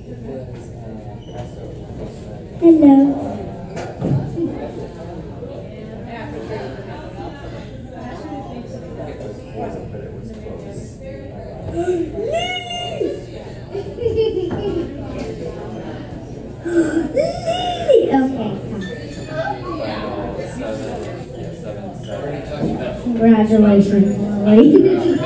Hello. Congratulations, Lily.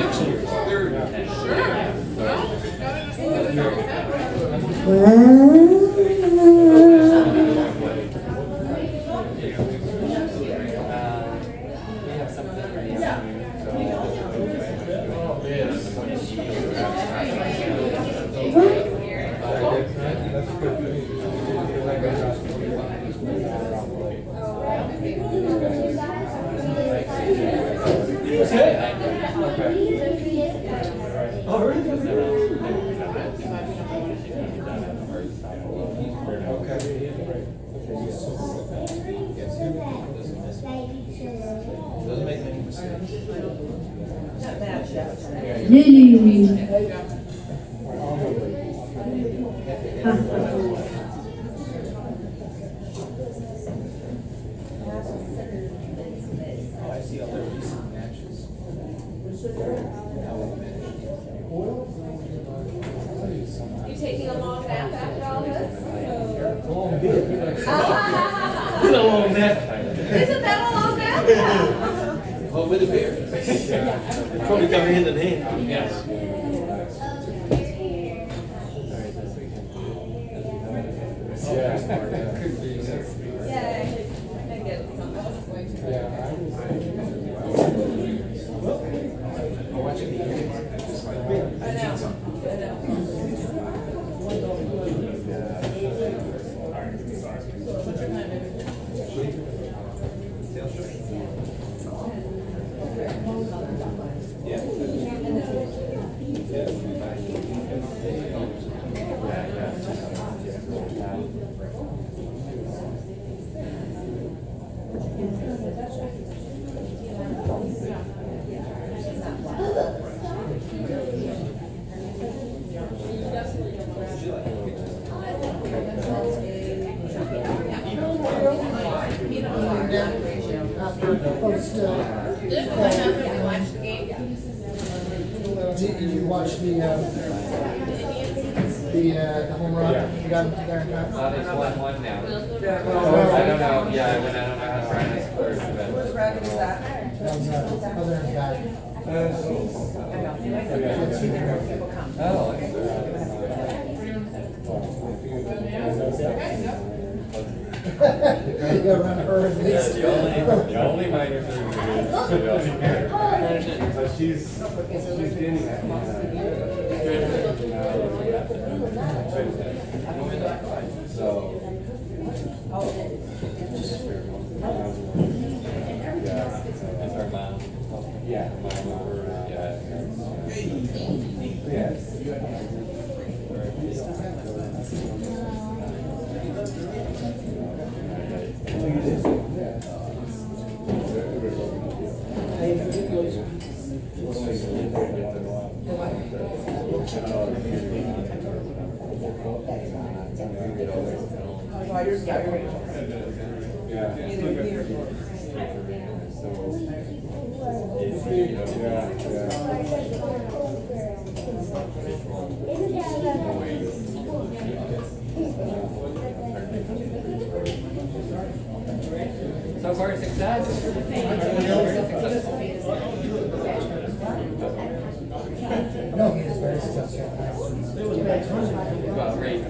Lily. You taking a long nap after all this? It's a long nap. Isn't that a long nap? Oh, with a beer. Probably come hand in hand. Yes. Yay. I get some. Did you watch the home run? You got him there in time? It's 1-1 now. I don't know. Yeah, I don't know how to run this first. Whose record is that? Other than that. You gotta run her at least. The only minor thing is, so she's standing at so it's our mom. Yeah, so far, success. No, he is very successful. Well, great.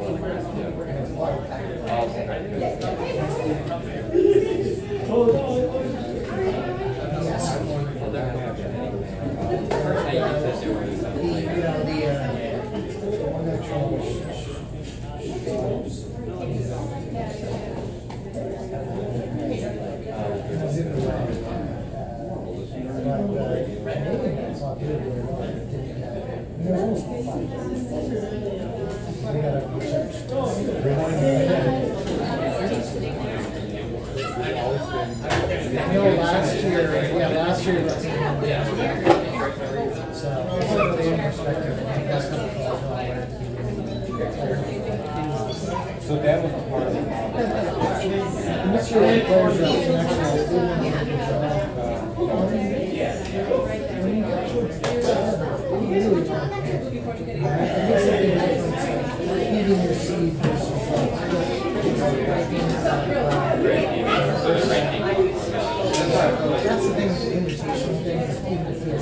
Last year, so, So that was a part of it. I'm not sure what players are that's the thing with the invitation thing, even if it's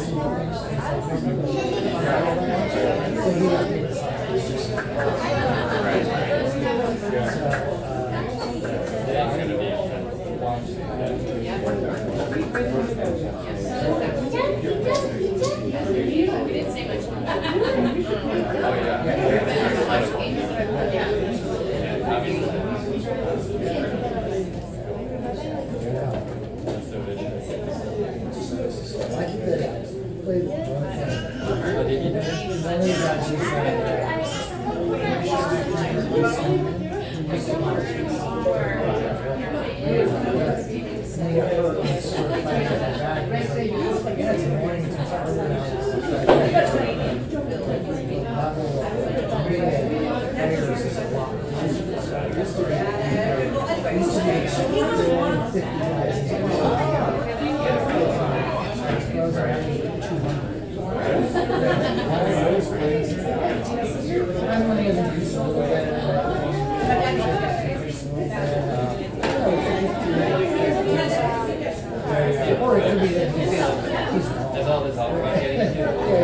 That's all this all about getting into.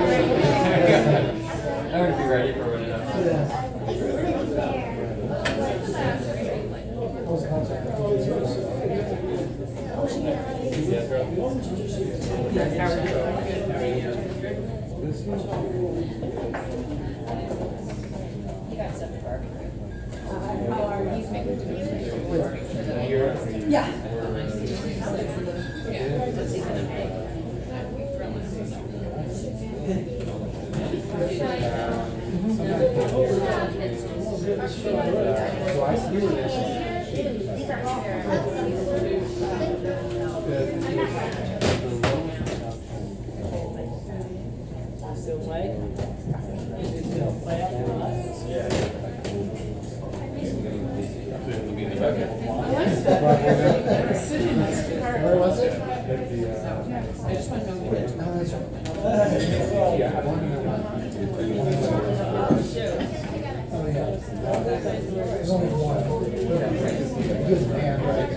I want to be ready for when it happens. So I see where this where was it? There's only one. He was a man, right?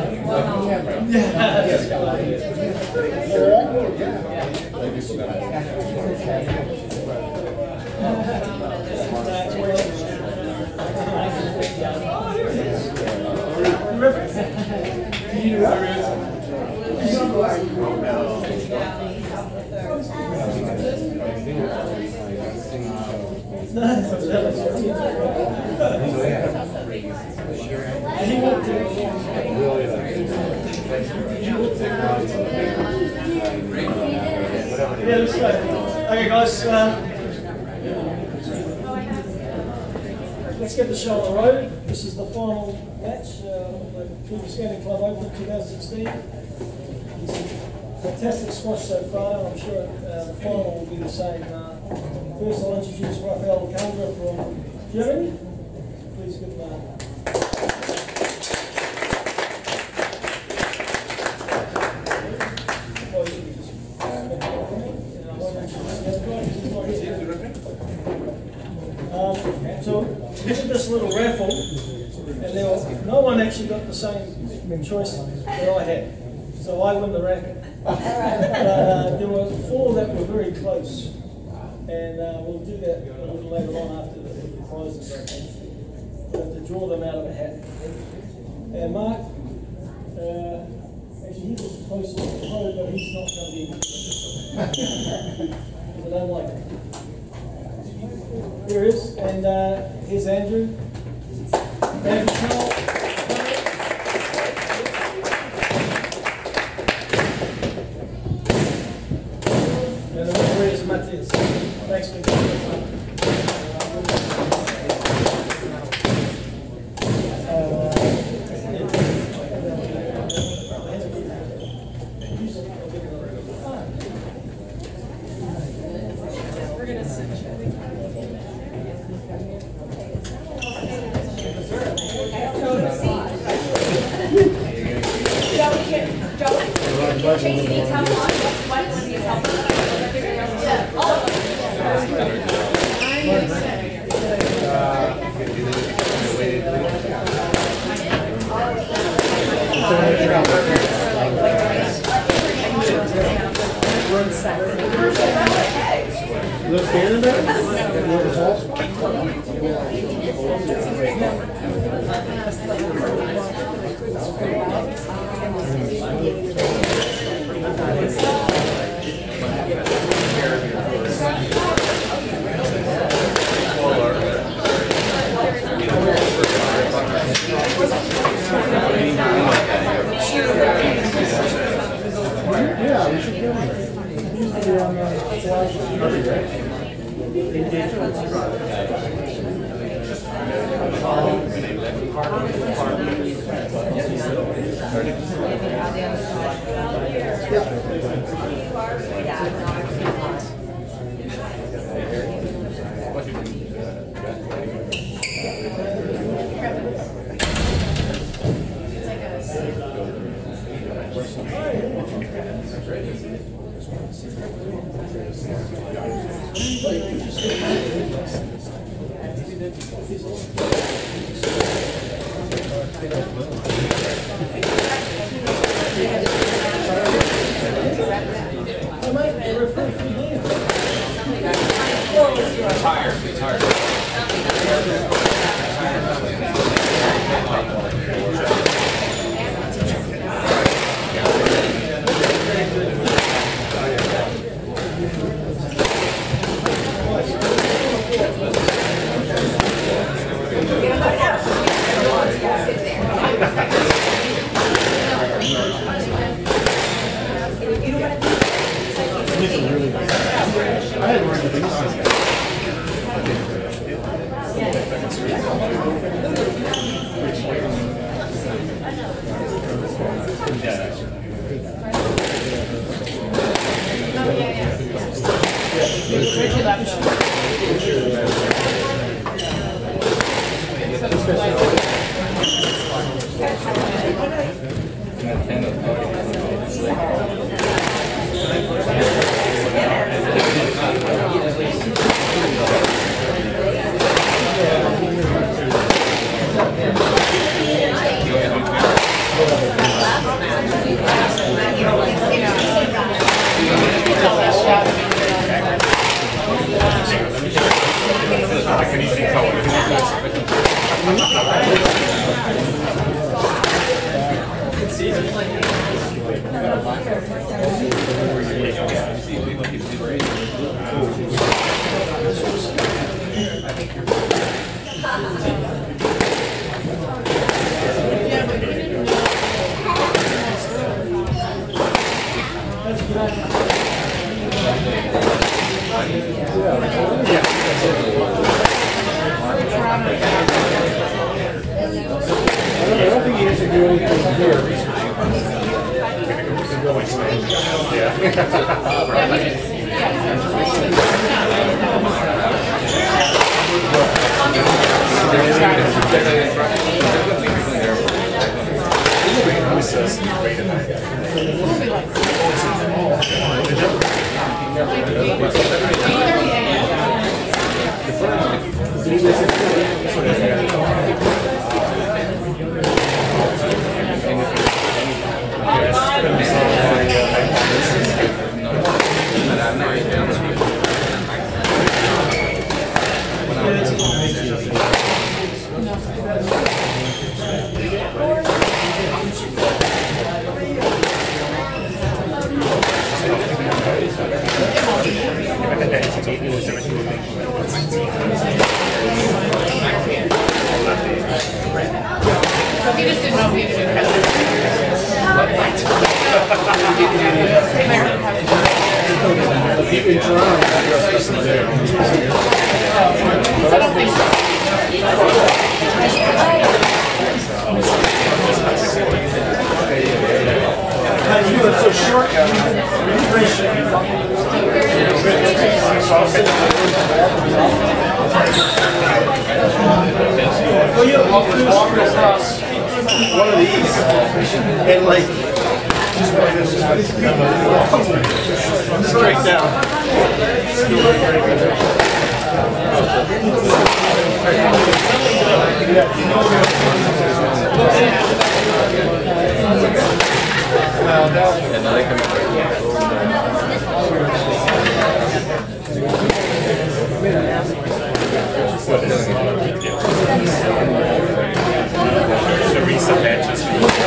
Yeah, let's go. Okay, guys. Let's get the show on the road. This is the final match of the Cougar Skating Club Open 2016. It's a fantastic squash so far. I'm sure the final will be the same. First, I'll introduce Rafael Kanga from Germany. Please give him a so we did this little raffle, and no one actually got the same choice that I had. So I win the racket. There were 4 that were very close, and we'll do that a little later on after the prizes. We'll have to draw them out of a hat. And Mark, actually he was closest to the pro, but he's not going to be. I don't like it. Here he is, and here's Andrew. Andrew Charles. And the referee is Matthias. Thanks for coming. We're going to needs help. One needs help. Yeah. All of them. Look Canada? Yeah, we should go there. Walk across one of these and like Straight down. Teresa matches.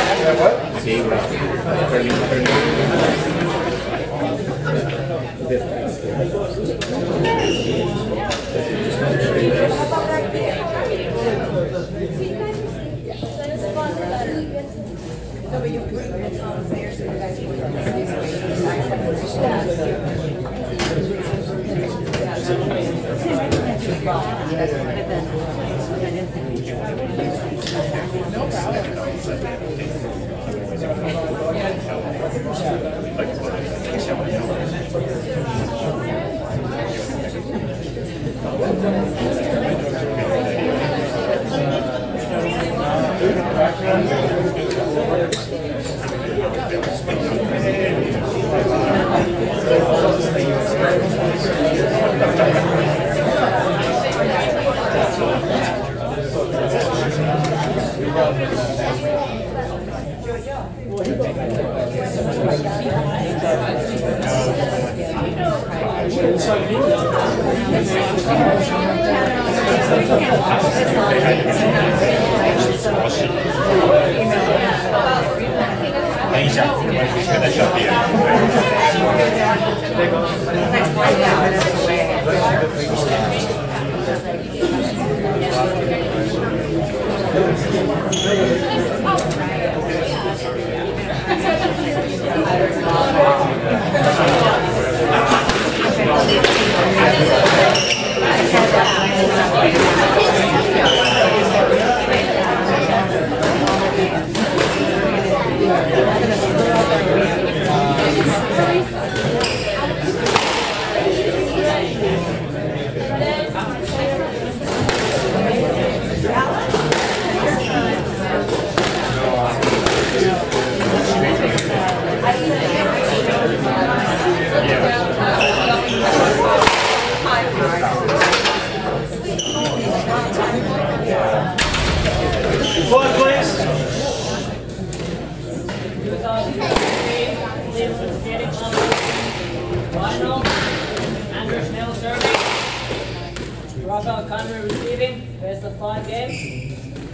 Rafael Connery receiving, best of 5 games.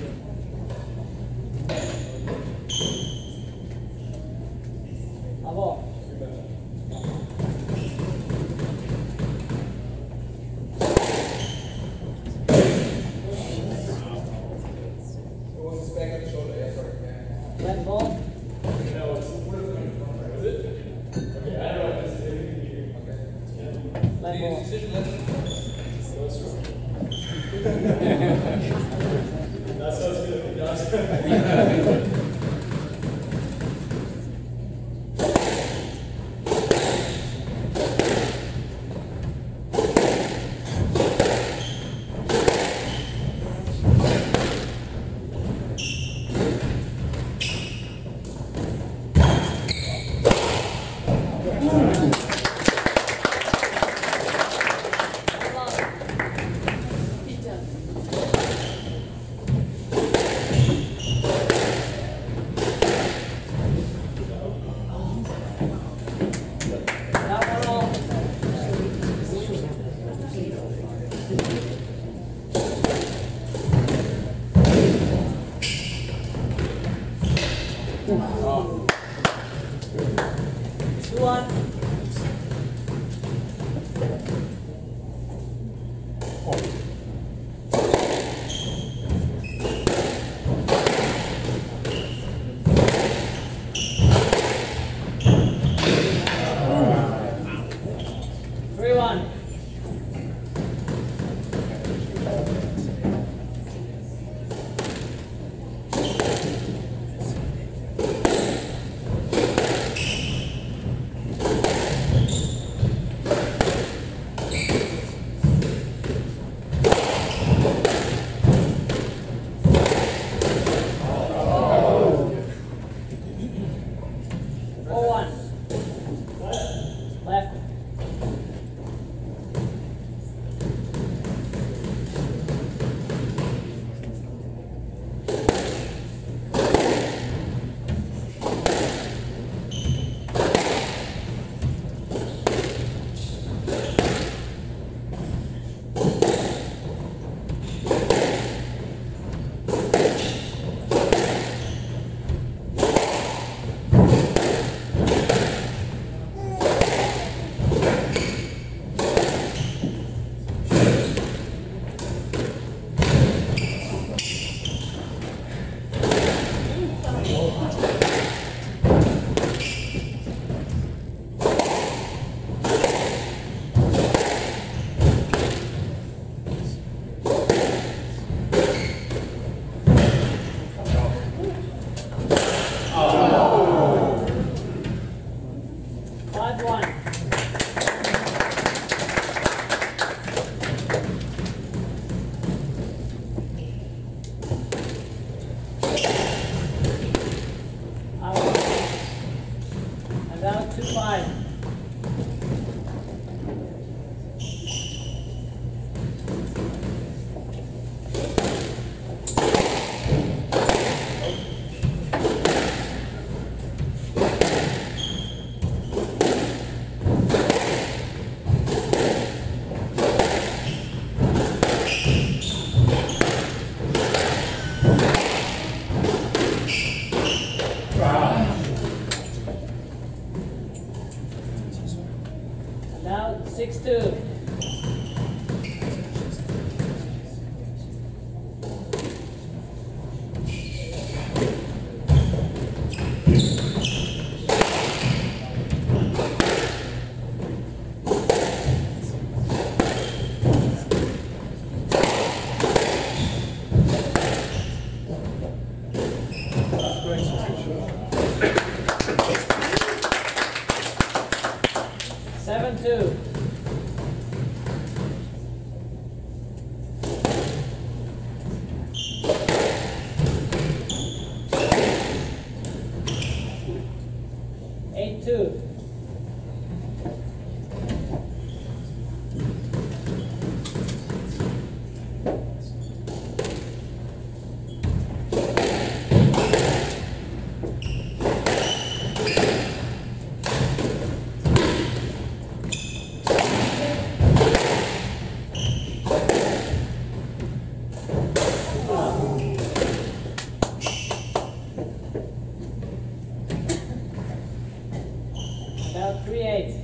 Bravo. Left ball. Left ball. About 2-5. Now 6-2. Seven, 2. Eight, 2. About 3-8.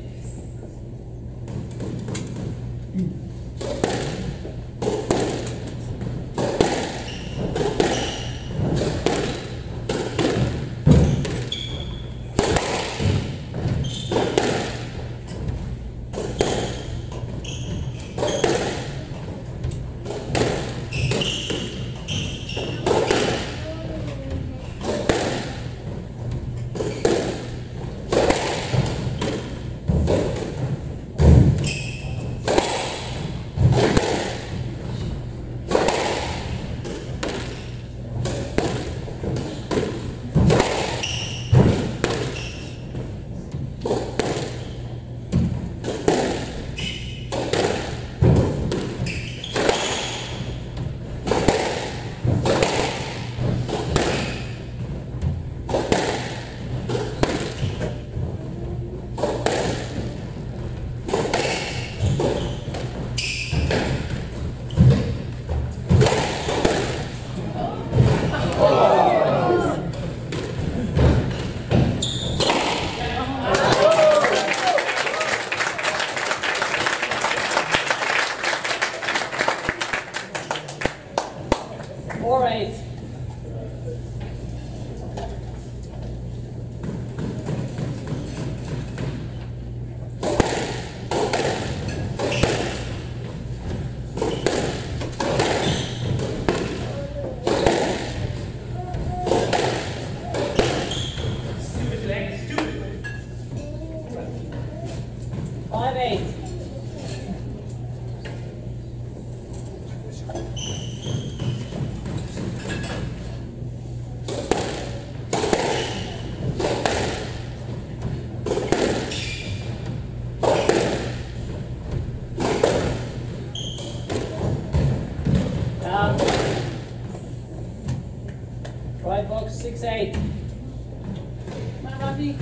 White box 6-8. Come on, Robbie.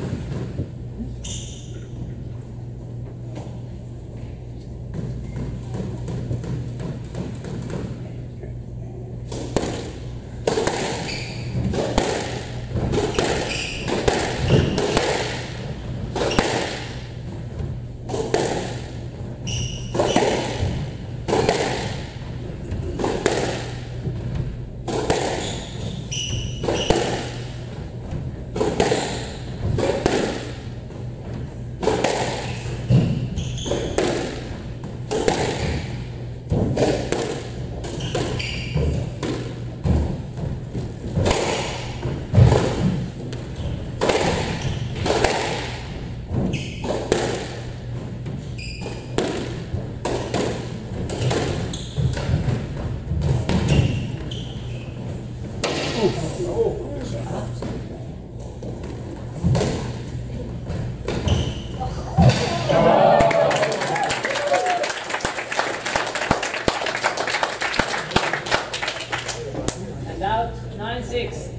And out 9-6.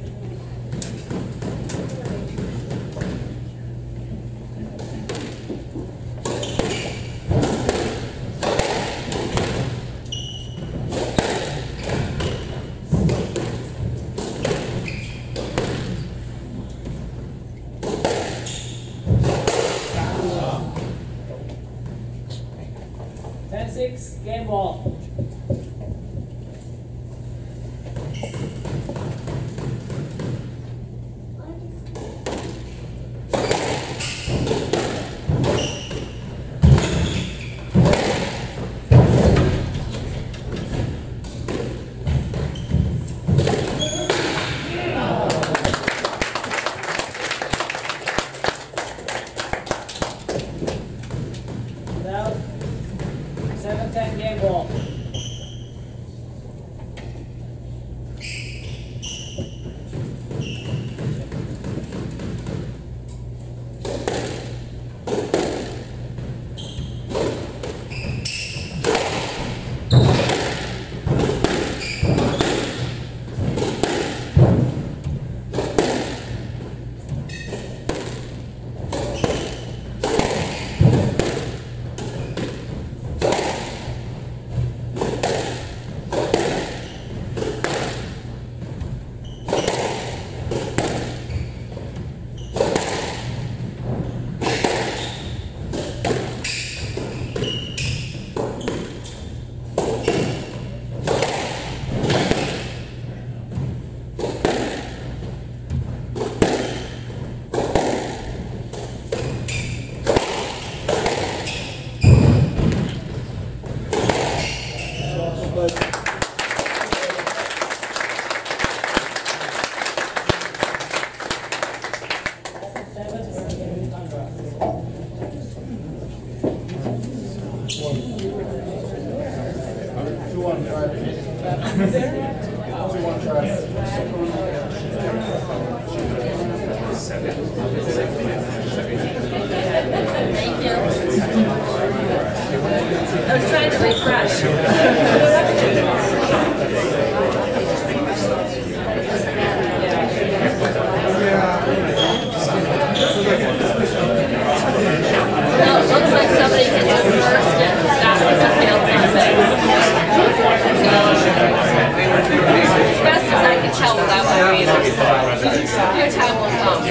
Game ball. Now, 7-10 game ball. I was trying to refresh. Well, it looks like somebody hit you first and that was a failed Sunday. As best as I can tell without my readers. Your time will come.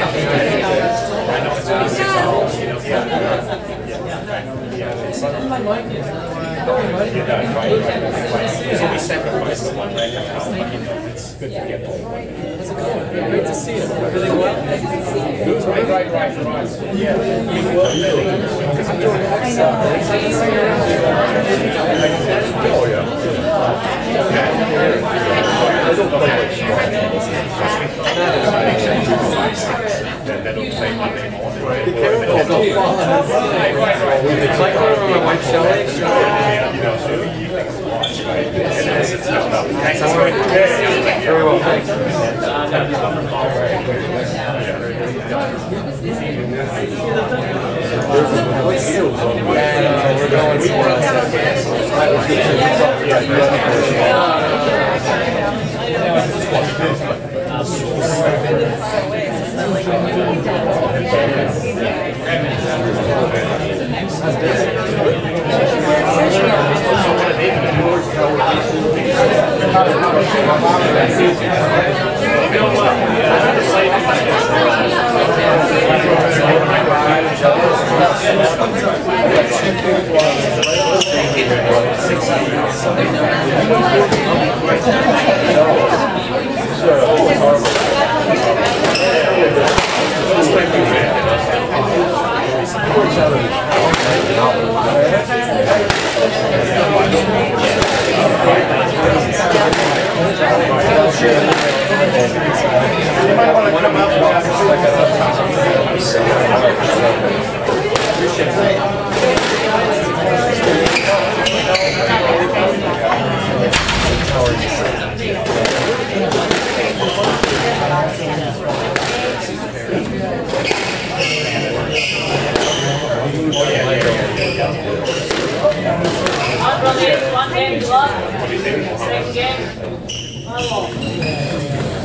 So we sacrificed the one record. It's good to get the one. Great to see you. Everything well? Right. Yeah. I'm doing excellent. Oh, yeah. That'll play Monday morning. Be careful, don't fall on us. It's like one of my wife's showing. Very well, thanks. We're going somewhere else. One game block. Second game. Unlock.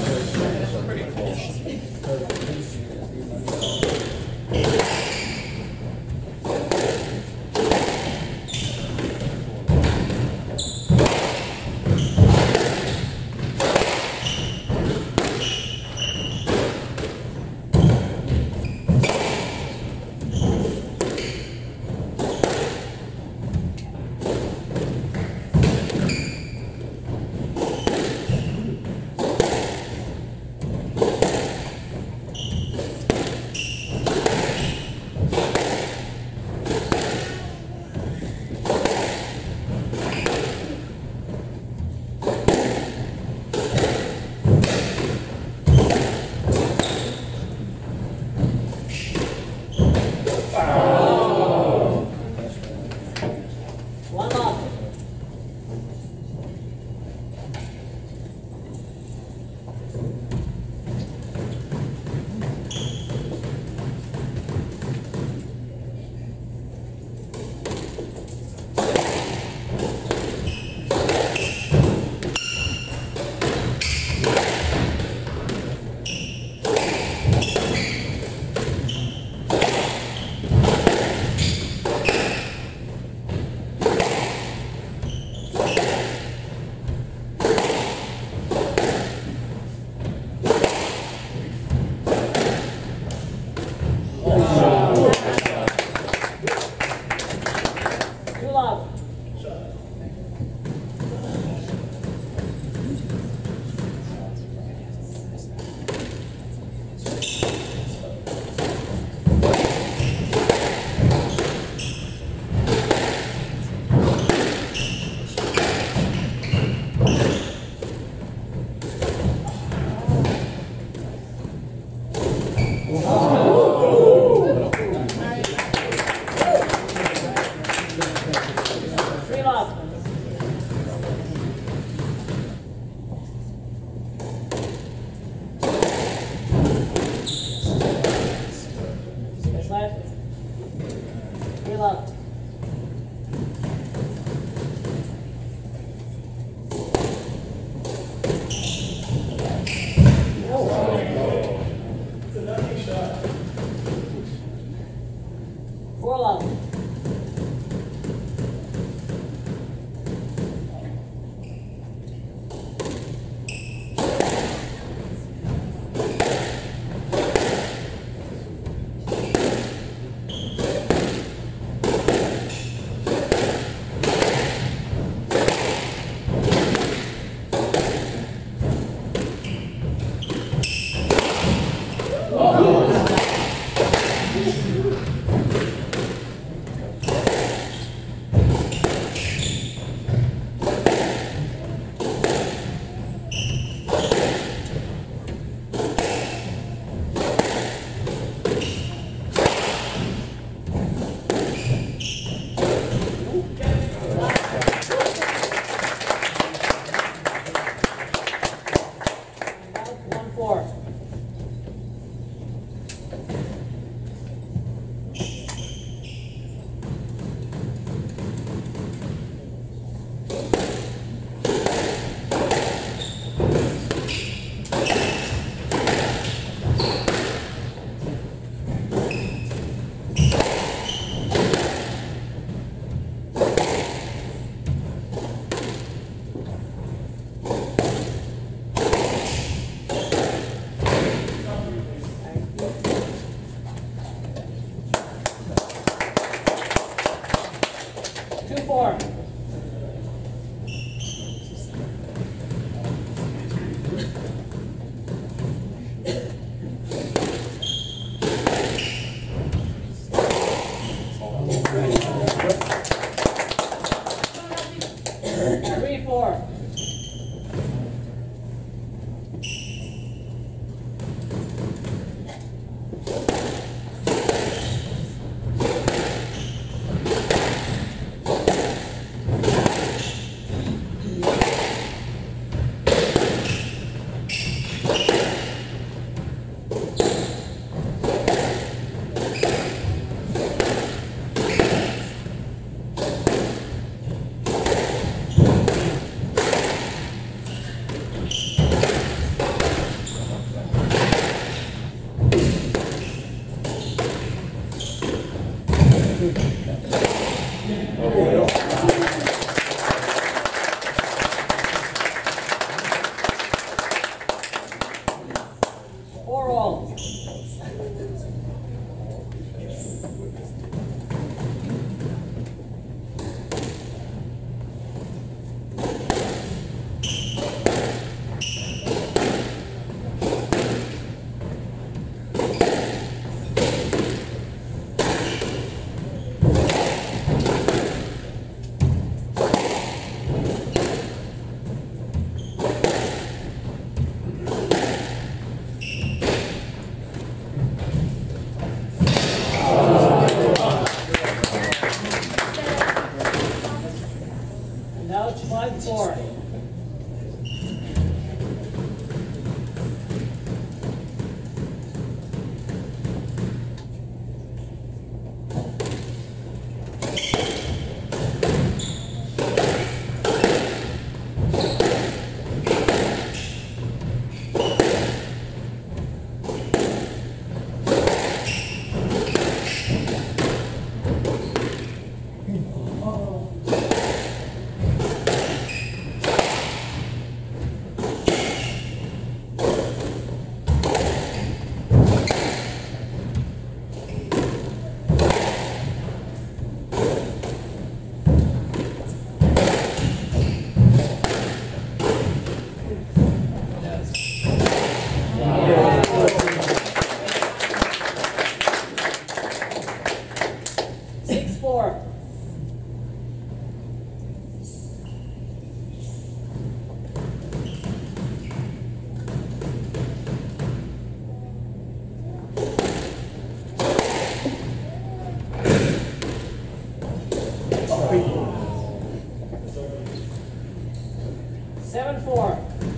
7-4.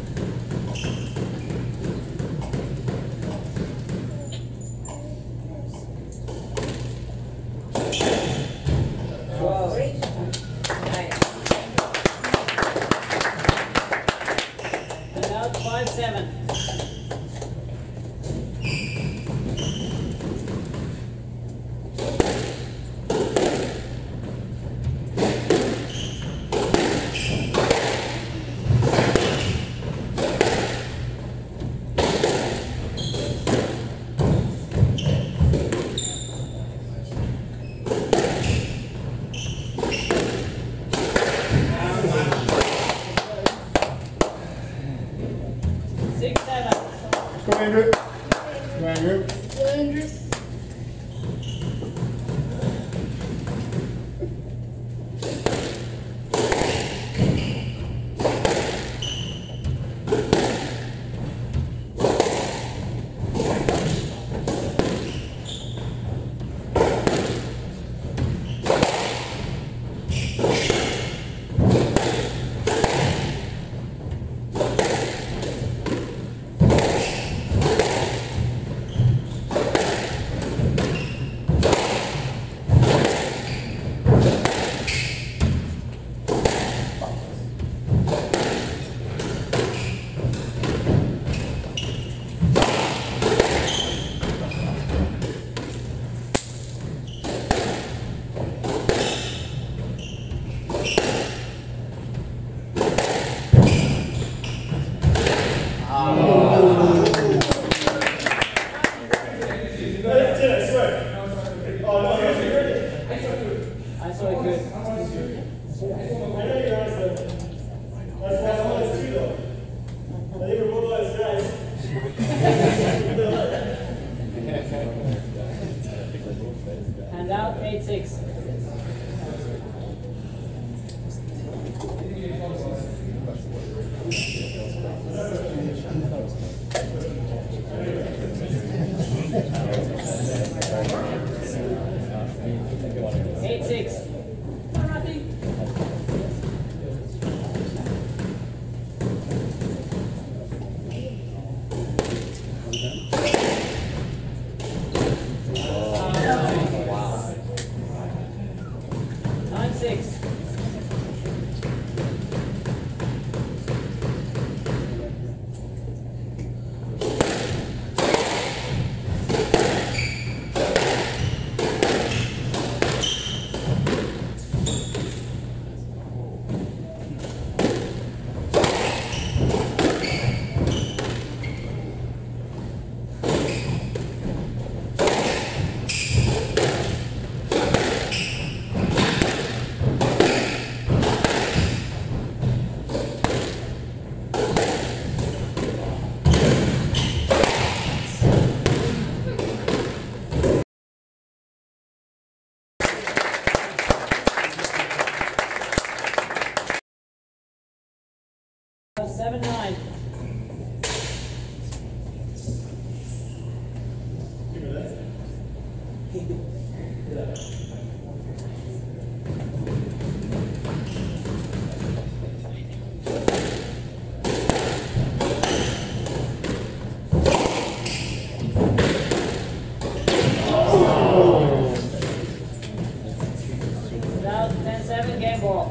And now 5-7. Go, Andrew. Go, Andrew. I saw it good. And out 8-6. Now 10-7 game ball.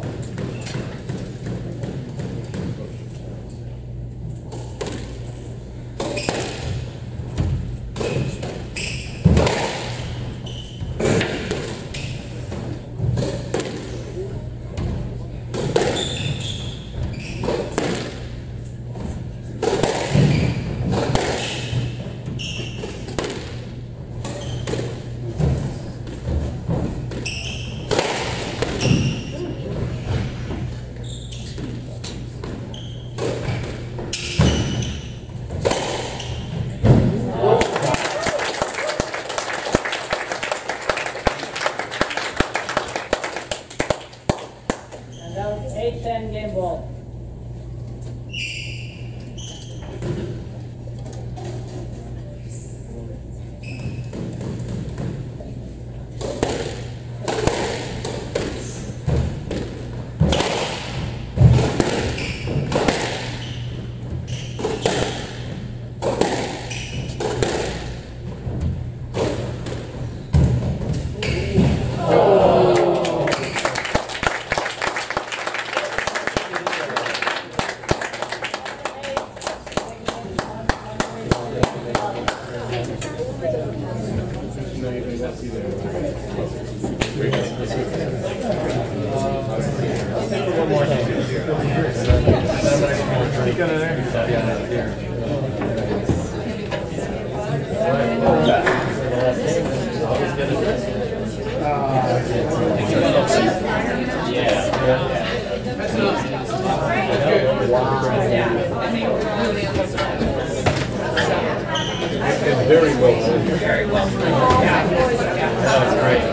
Very well done. Very well done. Yeah. That was great.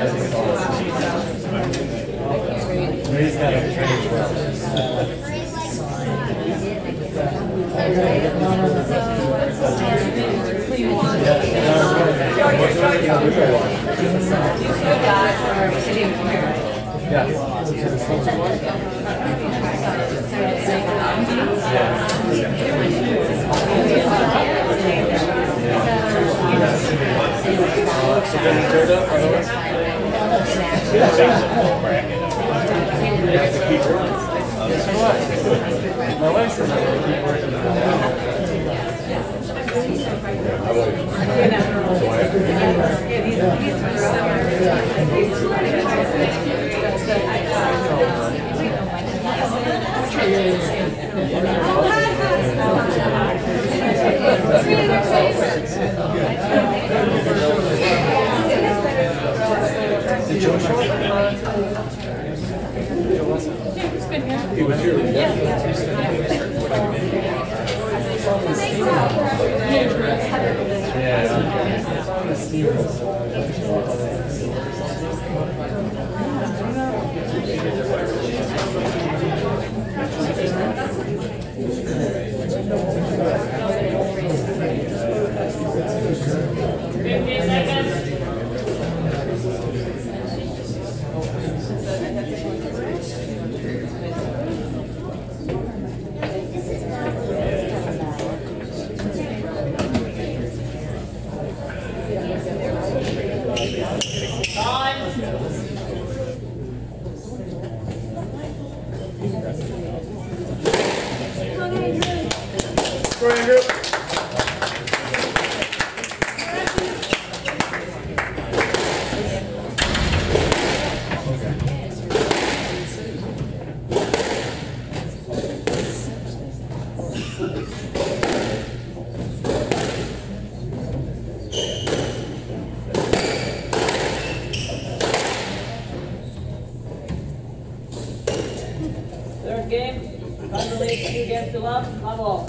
He's got a change well. My wife said I'm going to keep working on I won't. So I have Did Joe show up? He was here. Third game, Thunder League 2 games to love, come on.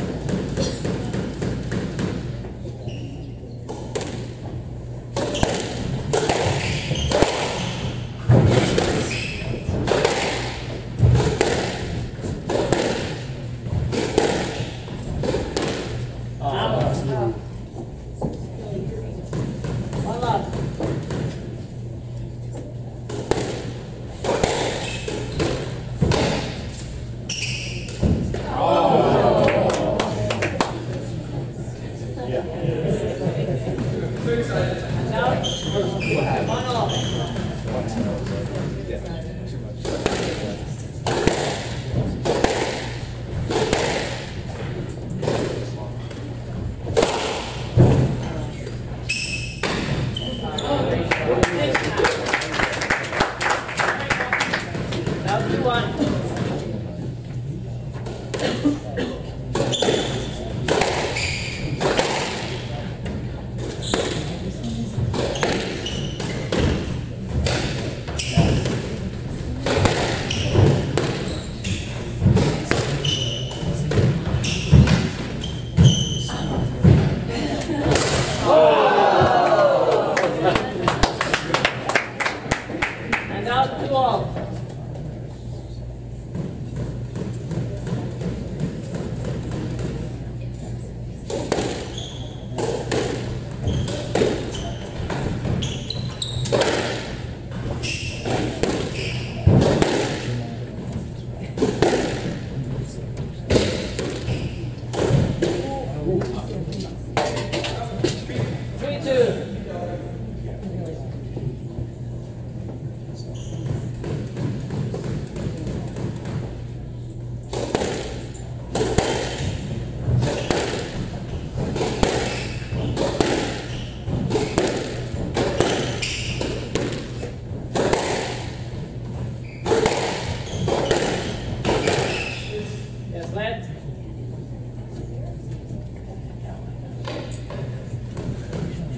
One love.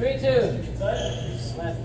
3-2. Left.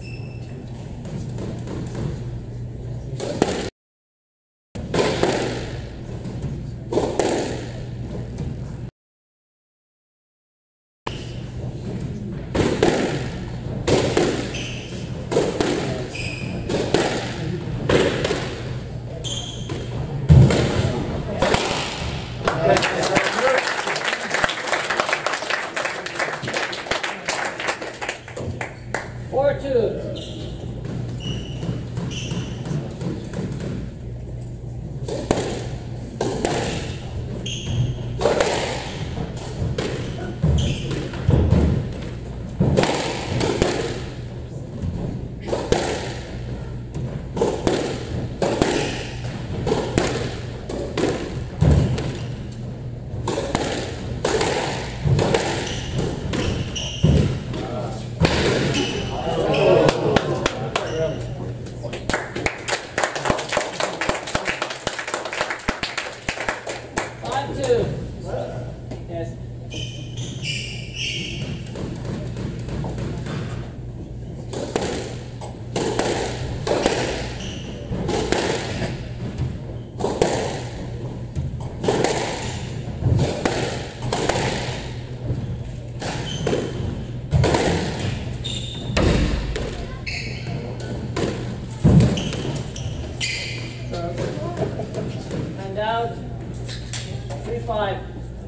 And out. 3-5.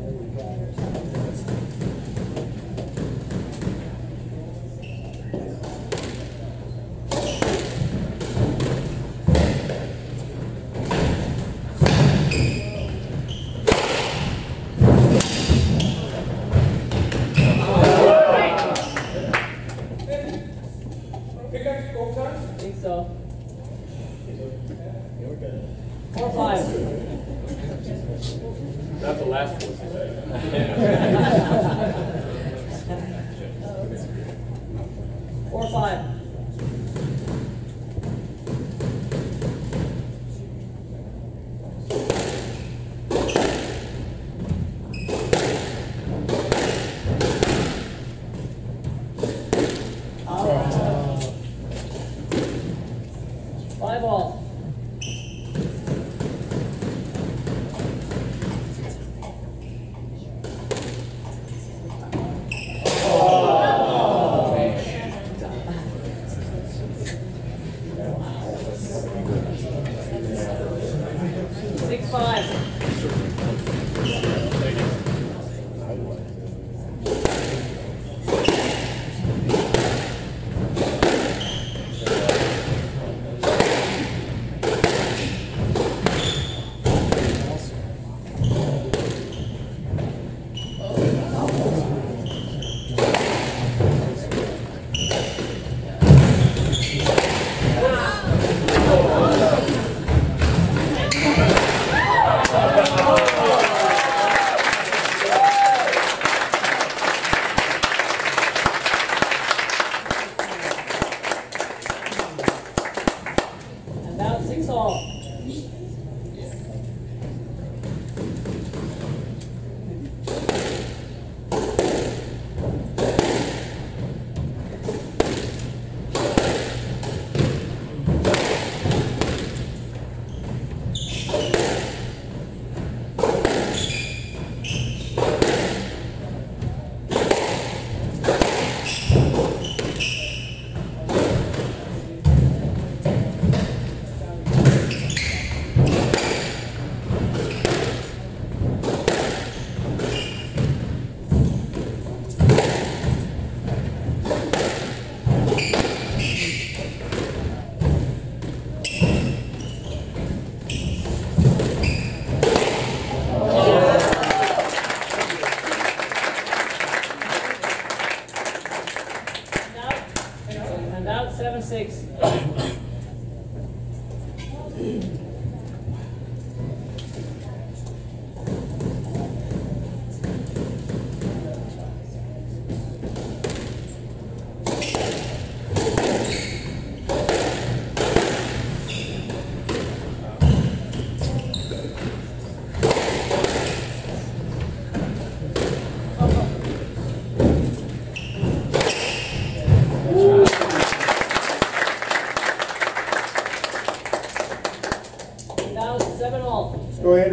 I think so. 4-5. Not the last one. 4-5. Five all. About 6 all.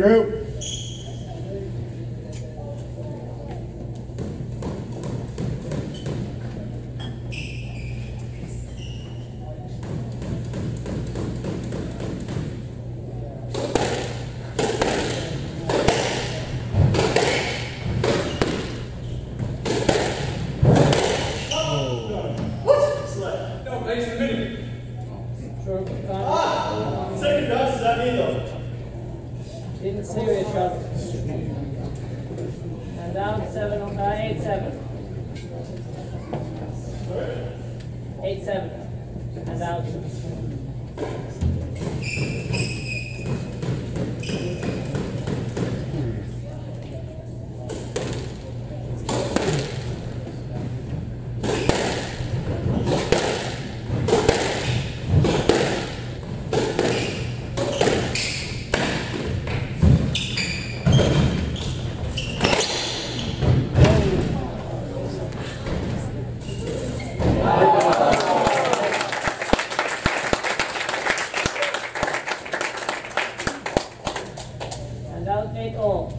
Drew. Didn't serious shot. And down 8-7. 8-7. And out. And out 8-all.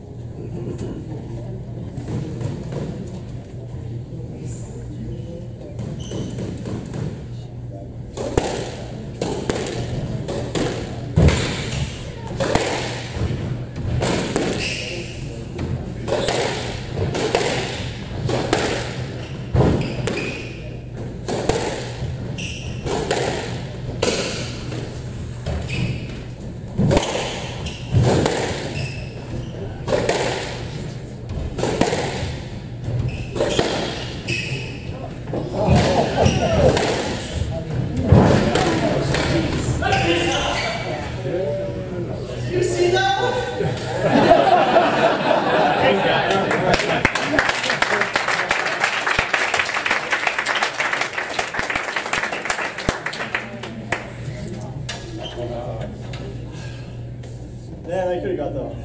Yeah, they could have got that.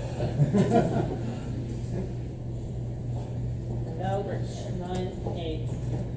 Out 9-8.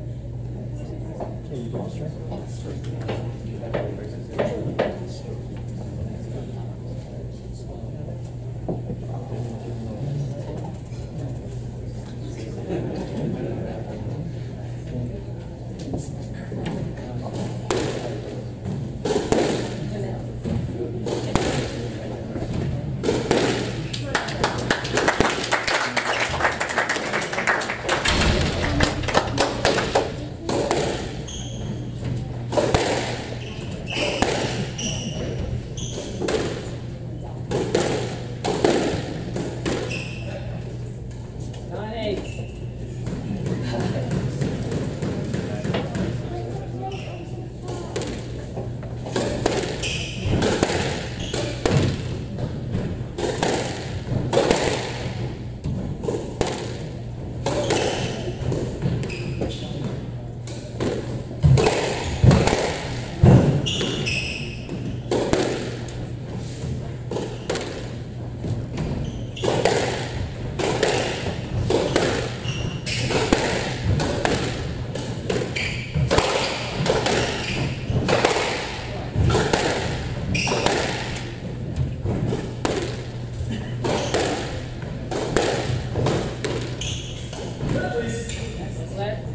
Left.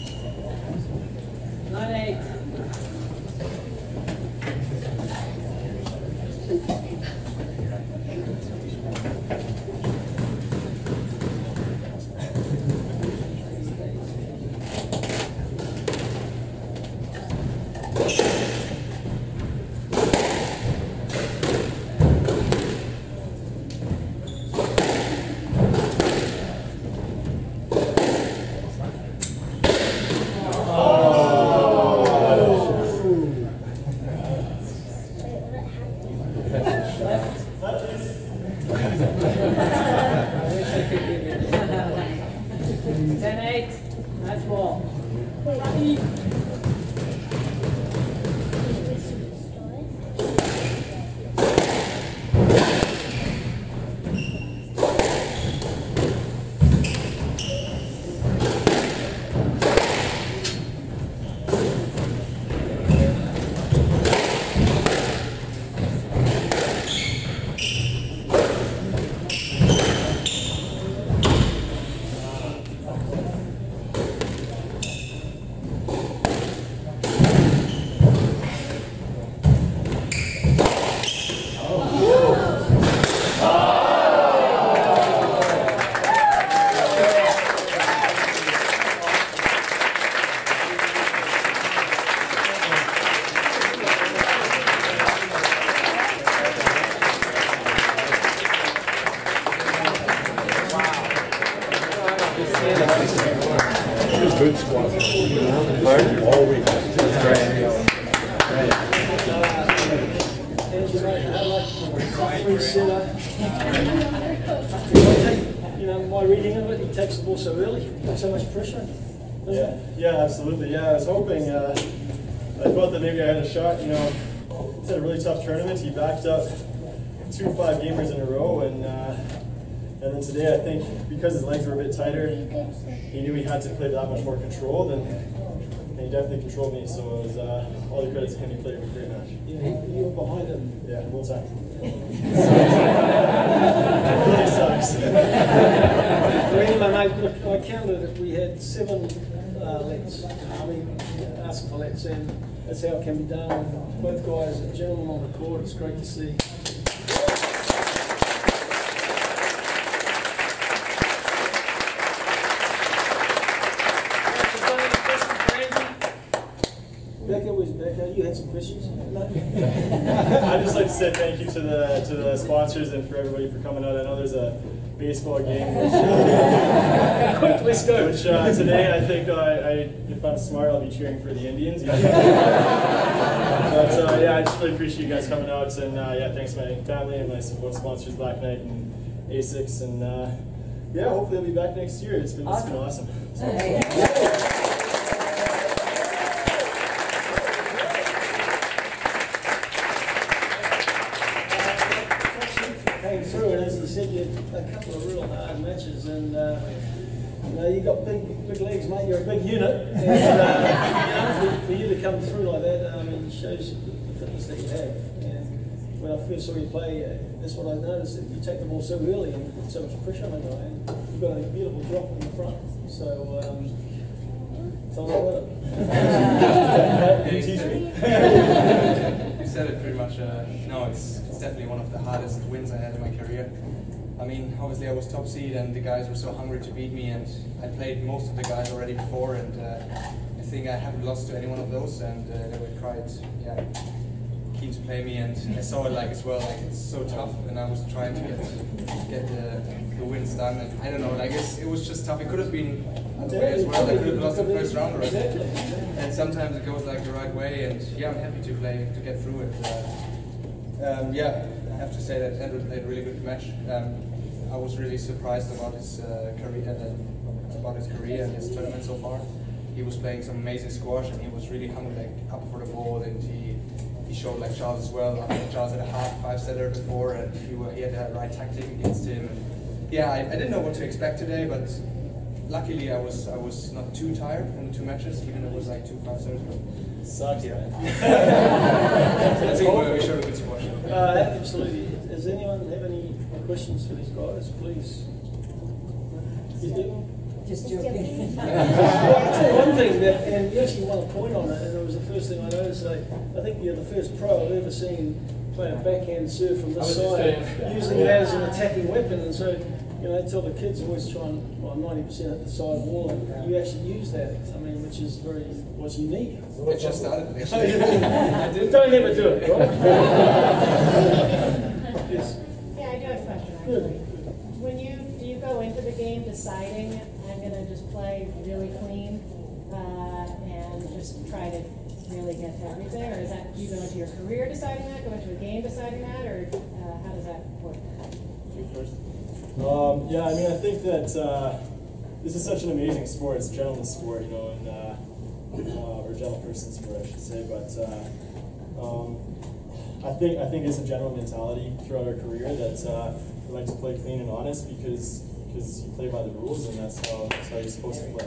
9-8. That's ball. Good squat. All week. That's great. You know, my reading of it, he takes the ball so early, so much pressure. Yeah, absolutely. Yeah, I was hoping, I thought that maybe I had a shot. You know, it's had a really tough tournament. He backed up 2 5-gamers in a row, and then today I think because his legs were a bit tighter, he knew he had to play that much more controlled, and he definitely controlled me. So it was all the credit to him. He played a great match. Yeah, you were behind him. Yeah, the whole time. It really sucks. I counted it. We had 7 lets. I mean, asking for lets, and that's how it can be done. Both guys are gentlemen on the court. It's great to see. Becca was Becca. You had some questions? No? I'd just like to say thank you to the sponsors and for everybody for coming out. I know there's a baseball game which today I think if I'm smart I'll be cheering for the Indians. But yeah, I just really appreciate you guys coming out, and yeah, thanks to my family and my support sponsors, Black Knight and ASICS, and yeah, hopefully I'll be back next year. It's been awesome. Came through, and as you said, you had a couple of real hard matches, and you know, you got big legs, mate. You're a big unit, and you know, for you to come through like that, it shows the fitness that you have. And when I first saw you play, that's what I noticed, that you take the ball so early and put so much pressure on the guy, and you've got a beautiful drop in the front. So tell me about it. You said it pretty much. No, it's definitely one of the hardest wins I had in my career. I mean, obviously I was top seed and the guys were so hungry to beat me, and I played most of the guys already before, and I think I haven't lost to any one of those, and they were quite, keen to play me, and I saw it as well, it's so tough, and I was trying to get the wins done, and I don't know, it was just tough. It could have been other way as well. I could have lost the first round already, and sometimes it goes the right way, and yeah, I'm happy to get through it. Yeah, I have to say that Andrew played a really good match. I was really surprised about his career and his tournament so far. He was playing some amazing squash, and he was really hungry up for the ball, and he showed Charles as well. I think Charles had a hard 5-setter before, and he had the right tactic against him. And yeah, I didn't know what to expect today, but luckily I was not too tired in the 2 matches, even though it was 2 5-setters. But sucks, yeah. I think we showed a good squash. Absolutely. Does anyone have any questions for these guys, please? Just joking. I'll tell you one thing, and you actually want to point on it, and it was the first thing I noticed. I think you're the first pro I've ever seen play a backhand serve from this side, using it as an attacking weapon. And so, you know, I tell the kids always try and 90% hit the side wall, and you actually use that. I mean, which is was unique. It just started. Don't ever do it, right? Yes. Yeah, I do have a question actually. When do you go into the game deciding I'm going to just play really clean and just try to really get to everything, or is that, do you go into your career deciding that, go into a game deciding that, or how does that work? You first. Yeah, I mean, I think that this is such an amazing sport. It's a gentleman's sport, you know, and or gentle person sport, I should say. But I think it's a general mentality throughout our career that we like to play clean and honest because you play by the rules, and that's how you're supposed to play.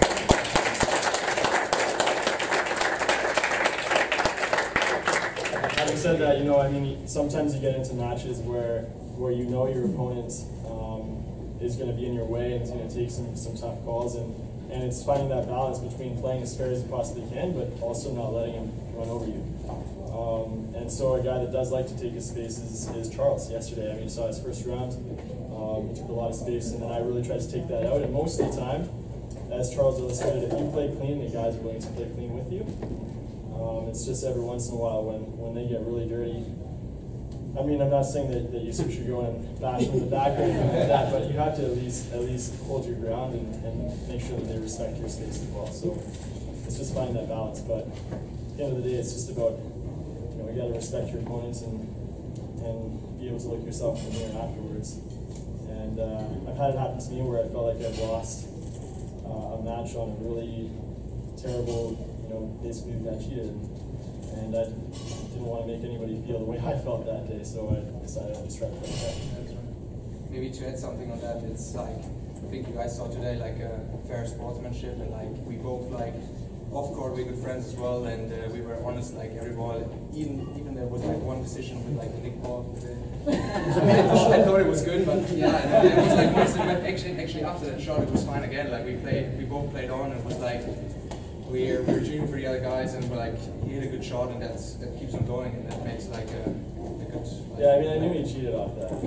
Having said that, you know, I mean, sometimes you get into matches where you know your opponent is going to be in your way and is going to take some tough calls, and it's finding that balance between playing as fair as you possibly can, but also not letting him run over you. And so a guy that does like to take his space is Charles. Yesterday, I mean, you saw his first round. He took a lot of space, and then I really tried to take that out. And most of the time, as Charles illustrated, if you play clean, the guys are willing to play clean with you. It's just every once in a while when they get really dirty. I mean, I'm not saying that you should go and bash them in the back or anything like that, but you have to at least hold your ground and make sure that they respect your space as well. So it's just finding that balance. But at the end of the day, it's just about, you got to respect your opponents and be able to look yourself in the mirror afterwards. And I've had it happen to me where I felt like I've lost a match on a really terrible, basically got cheated. And I didn't want to make anybody feel the way I felt that day, so I decided I'd just try to play that. Maybe to add something on that, it's like, I think you guys saw today, like fair sportsmanship, and like we both like off court we're good friends as well, and we were honest like every ball. Even there was like one decision with like the nick ball. I thought it was good, but yeah, and it was like once actually after that shot it was fine again. Like we both played on, and it was like we were cheering for the other guys, and we're like, he hit a good shot, and that keeps on going, and that makes like a good. Like, yeah, I mean, I knew he cheated off that.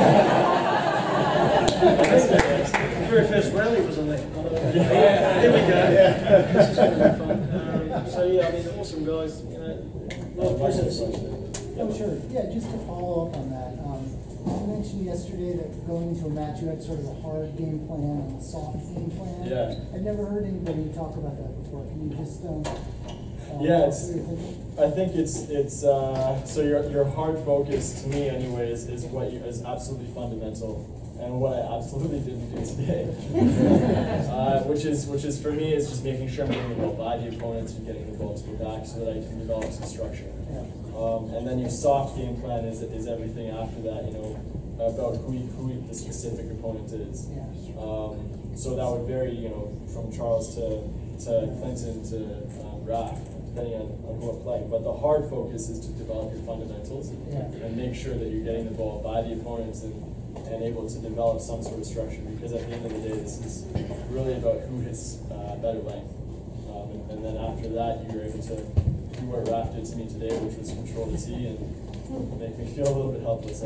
The very first rally was on that. Here we go. This is going to be fun. So yeah, I mean, awesome guys. A lot of presence. Oh, sure. Yeah, just to follow up on that. You mentioned yesterday that going into a match you had sort of a hard game plan and a soft game plan. Yeah. I've never heard anybody talk about that before. Can you just yeah, I think it's so your hard focus, to me anyways, is what is absolutely fundamental, and what I absolutely didn't do today. which is for me is just making sure I'm getting the ball by the opponents and getting the ball to the back so that I can develop some structure. Yeah. And then your soft game plan is everything after that, about who the specific opponent is. Yeah. So that would vary, from Charles to Clinton to Raph, depending on who I'm playing. But the hard focus is to develop your fundamentals and make sure that you're getting the ball by the opponents and able to develop some sort of structure. Because at the end of the day, this is really about who hits better length. And then after that, you're able to do what Raph did to me today, which was control the tee and make me feel a little bit helpless.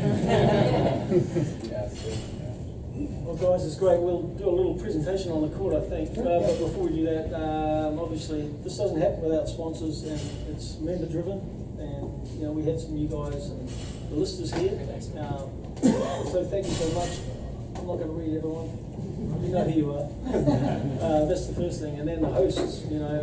Well, guys, it's great. We'll do a little presentation on the court, I think. But before we do that, obviously, this doesn't happen without sponsors, and it's member-driven. And we had some new guys and the listers here. So thank you so much. I'm not going to read everyone. You know who you are. That's the first thing. And then the hosts.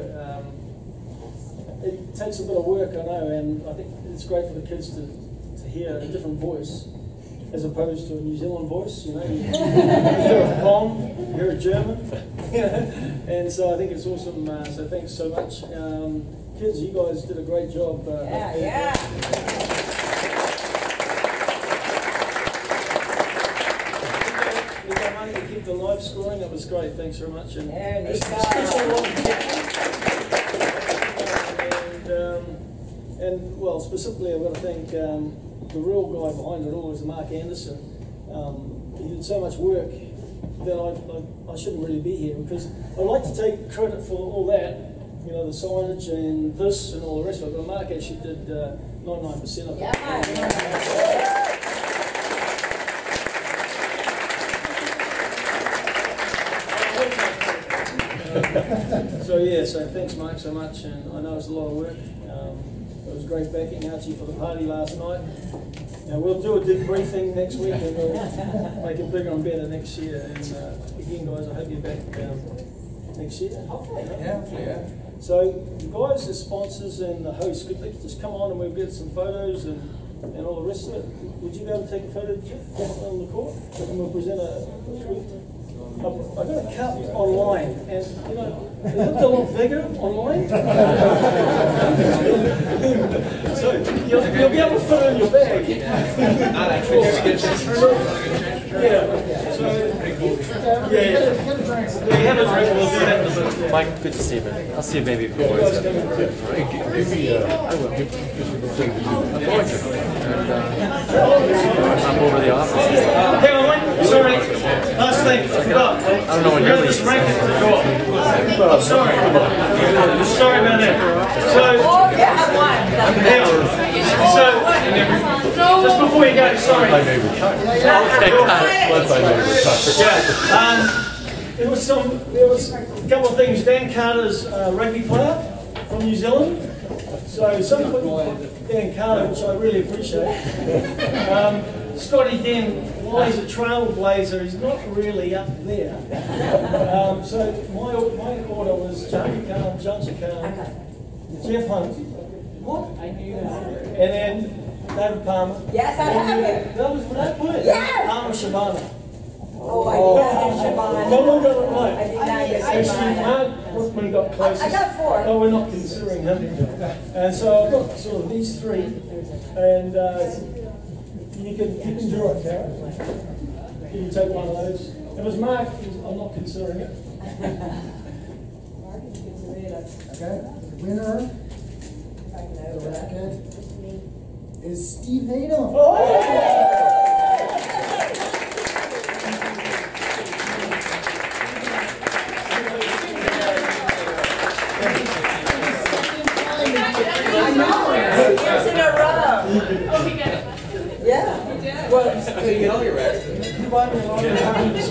It takes a bit of work, I know, and I think it's great for the kids to hear a different voice, as opposed to a New Zealand voice, you hear a Tom, you hear a German, and so I think it's awesome, so thanks so much. Kids, you guys did a great job. You got money to keep the live scoring, that was great, thanks very much. And well, specifically, I've got to thank the real guy behind it all is Mark Anderson. He did so much work that I shouldn't really be here, because I'd like to take credit for all that, the signage and this and all the rest of it, but Mark actually did 99% of it. So thanks Mark so much, and I know it's a lot of work. It was great backing Archie for the party last night. Now we'll do a debriefing next week, and we'll make it bigger and better next year. And again, guys, I hope you're back next year. Hopefully. Yeah. So the guys, the sponsors and the hosts, could they just come on and we'll get some photos and all the rest of it? Would you be able to take a photo, Jeff, on the court? And we'll present I got a cup online, and it looked a lot bigger online. So you'll be able to fit it in your bag. Not actually. Have a drink. We'll do that in a bit. Mike, good to see you, man. I'll see you maybe before it's done. I'm over the office. Hang on, wait. Sorry. Last thing. I forgot. I don't know when you're leaving. Just rank it to the door. I'm sorry. Sorry about that. So, just before you go, sorry. My neighbor. There was a couple of things. Dan Carter's rugby player from New Zealand. So some people Dan Carter, which I really appreciate. Scotty Dan, while he's a trailblazer, he's not really up there. So my order was Jackie Khan, Johnson Khan, Jeff Hunt. What? I knew that. And then David Palmer. Yes, I have it. That was that good. Yes. Palmer Shabana. Oh, I did not get Shabana. No one got it right. I did not get Actually, Shabana. Mark Brookman got closest. I got 4. Oh, we're not considering him. And so I've got sort of these 3. And you can draw it, Kara. You can take one of those. If it was Mark, I'm not considering it. Okay, the winner of the racket is Steve Natum. Years in a row. Oh, he got it. Yeah. Well, so you get all your records. You buy me a lot of times.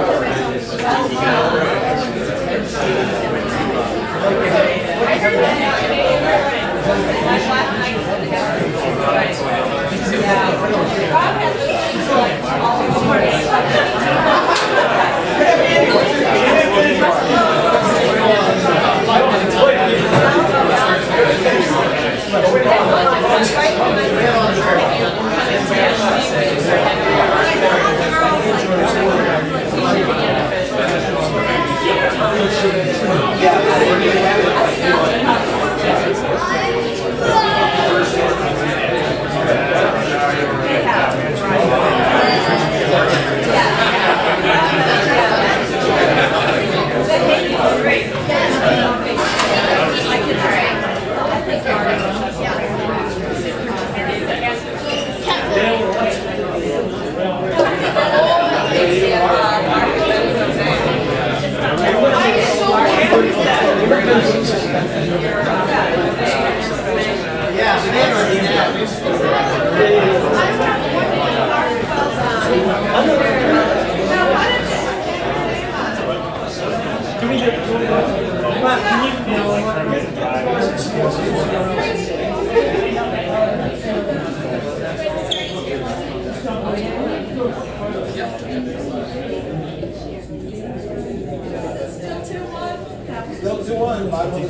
Okay. Still 2-1.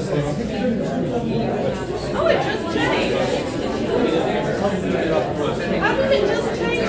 Oh, it just changed. How did it just change?